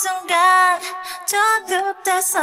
순간 저 끝에서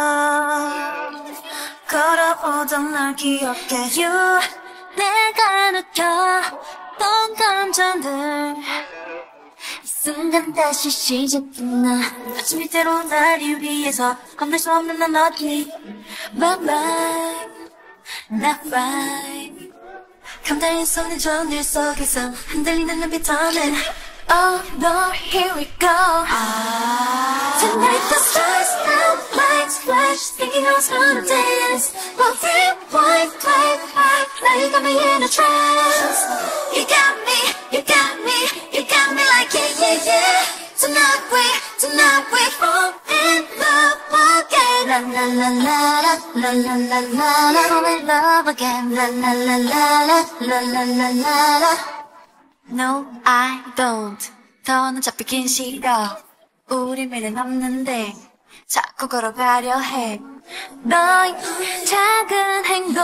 걸어오던 널 기억해 You 내가 느꼈던 감정들 이 순간 다시 시작됐나 아침 이대로 나를 위해서 건널 수 없는 난 어디 My mind not right 감당인 손의 전율 속에서 흔들리는 눈빛터는 Oh no, here we go Tonight the stars and lights flash Thinking I was gonna dance But rewind, play back Now you got me in a trance You got me, you got me, you got me like yeah, yeah, yeah Tonight we fall in love again La la la la la, la la la la la Fall in love again La la la la la, la la la la la No, I don't 더는 잡히긴 싫어 우리 미래 없는데 자꾸 걸어가려 해 너의 작은 행동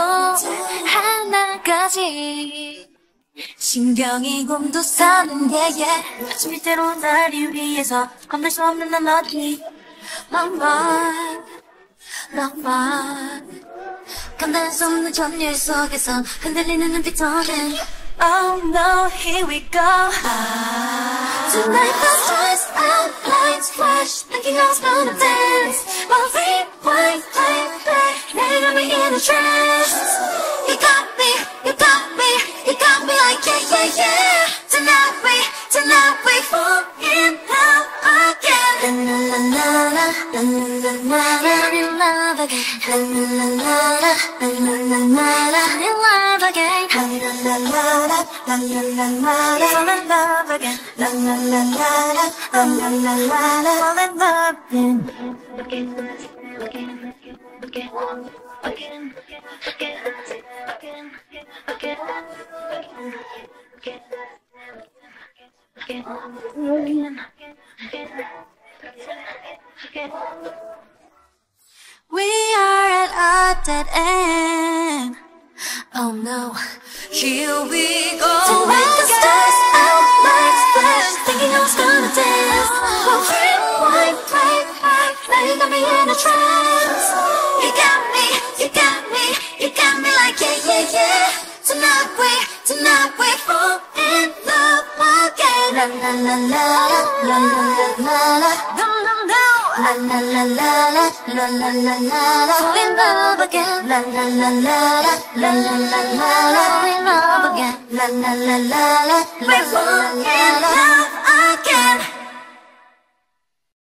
하나까지 신경이 곤두서는 yeah, yeah. 아침 이대로 나를 위해서 건널 수 없는 난 어디 My mind, my mind 감당할 수 없는 전율 속에서 흔들리는 눈빛터는 Oh no, here we go Tonight the stars and lights flash Thinking I was gonna dance But rewind, play back Now you got me in a trance You got me, you got me, you got me like yeah, yeah, yeah Tonight we fall in love again La la la la, la la la la You're in love again La la la la, la la la la In love again La la la la, la la la la Fall in love again La la la la, la la la la Fall in love We are at a dead end Oh no, here we go Tonight the stars out, lights flash Thinking I was gonna dance But rewind, play back Now you got me in a trance You got me, you got me, you got me like yeah, yeah, yeah Tonight we fall in love again La la la la, la la la la la Dum dum dum La la la la la, la la la la la Fall in love again La la la la la, la la la la la Fall in love again La la la la la, la la la la